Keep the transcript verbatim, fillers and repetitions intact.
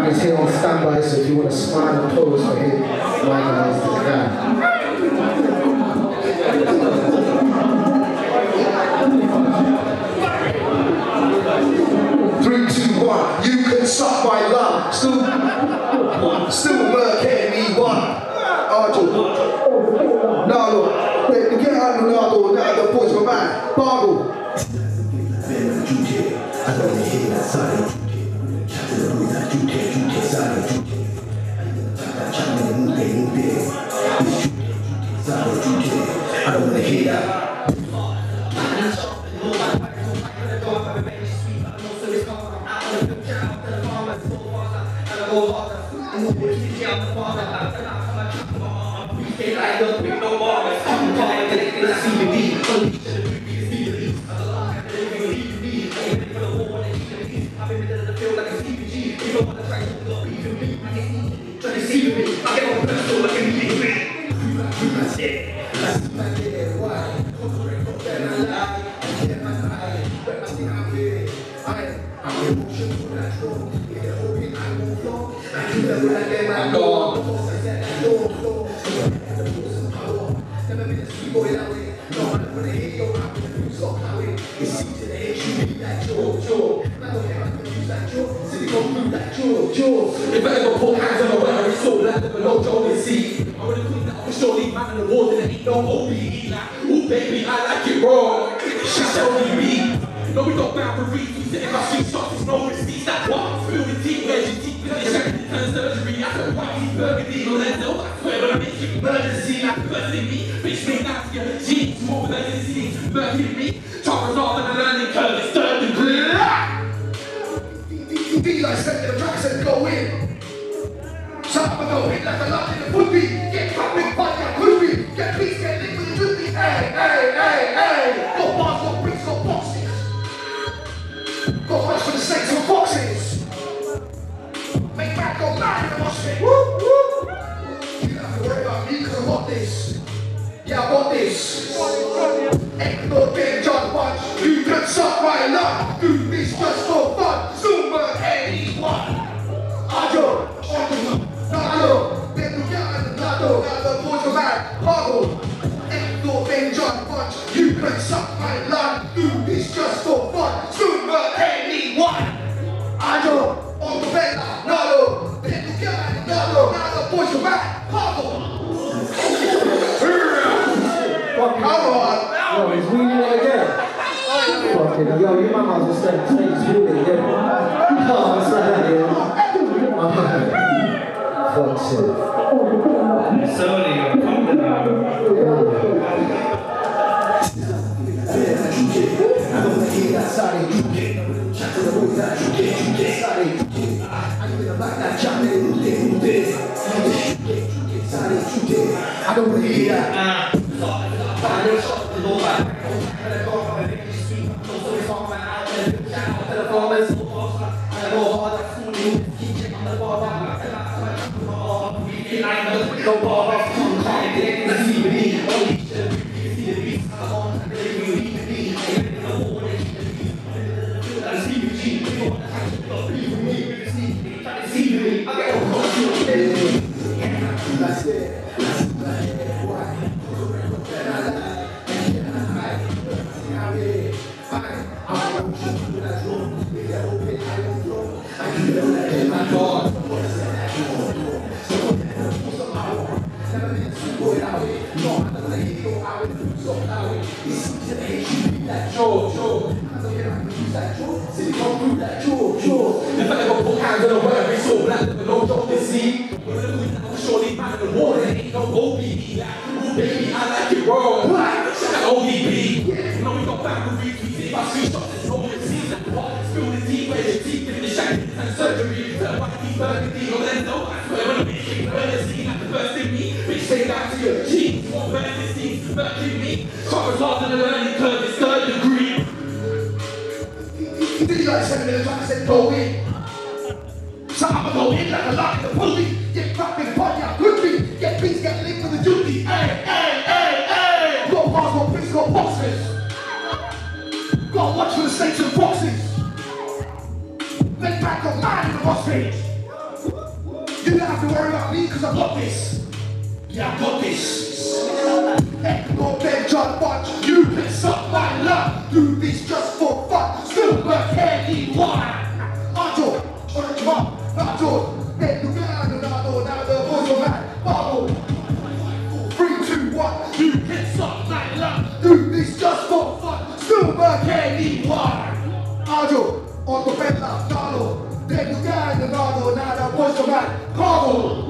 He's here on standby, so if you want to smile and pose for him, my guys, to the guy. Three, two, one. You can suck my love. Still, still working me one. Arjun. No, look. Wait, get out of the Nardo, now the boys were mad. Bargle. I don't hear that side. I don't wanna hear that. If I ever put hands on the way, it's so black that below Joe can see. I would have cleaned up for surely man in the water that ain't no O B E. Like, ooh baby, I like it raw. She's only me. No, we got boundaries. We sit in our street shots, it's no receipts. That's what feel the team, where's your teeth? With the shack, turn surgery. I said, why he's burgundy? No, there's no, I swear, but I make you emergency. Like, first in me, bitch, make that to your jeans. More than anything, burgundy me. Choppers off and the learning curve, it's third degree. Deelite step to the tracks and go in. Shut up and go hit like a lot in the would-be. Get fucking fun, get groovy. Get beats, get lit with the would-be. Hey, hey, hey, hey. Got bars, got bricks, got boxes. Got much for the snakes and foxes. Make back go mad in the mosh pit. Whoop, whoop. You don't have to worry about me because I got this. Yeah, I got this. Ain't no big John Punch. You can suck my love. Do this just for fun. Zoomer anyone. Ajo, Nado, then you get in the Nado. Now the boys are mad. Bargle. Ain't no big John Punch. You can suck my love. Do this just for fun. Zoomer anyone. Ajo, on the bed. Nado, then you get in the Nado. Now the boys are mad. Bargle. Come on. Yo, he's wheeling it again. Fucking hell, yo, your mum might as well stay he's wheeling it again. Oh, it's like that, yeah. Fuck's sake. Sorry, I'm coming now. I don't want to hear that. That's it. If I ever put hands on the way, it's so black that the no joke to see. Surely man in the water, ain't no O B E. Like, ooh baby, I like it raw. Like O D B. No, we got boundaries. We see my street shots, it's no receipts. Like what? Spill the tea, where's your teeth? In the shack and surgery. Turn white tea, burgundy. No, there's no, I swear, when I'm making emergency. Like the first in me, bitch, take down to your jeans. More emergency, murking me. Choppers hard on the learning curve, it's third degree. Deelite sent me the track and said go in. Shut up and go in like a lot in the pussy. Get fucking party out quickly. Get beats, get linked with the duty. Hey, hey, hey, hey. Got bars, got bricks, got boxes. Got watch for the snakes and foxes. Make back go mad in the boss page. about me cause I got this. Yeah, I got this. Echo then John Bunch, you can suck my love. Do this just for fun, still work anyone. Ajo, on the drum, Ajo, then you got another, now the voice of man, bubble. Three, two, one, You can suck my love. do this just for fun, still work anyone. Ajo, on the bed, Nalo, then you got another, now the voice of man, bubble.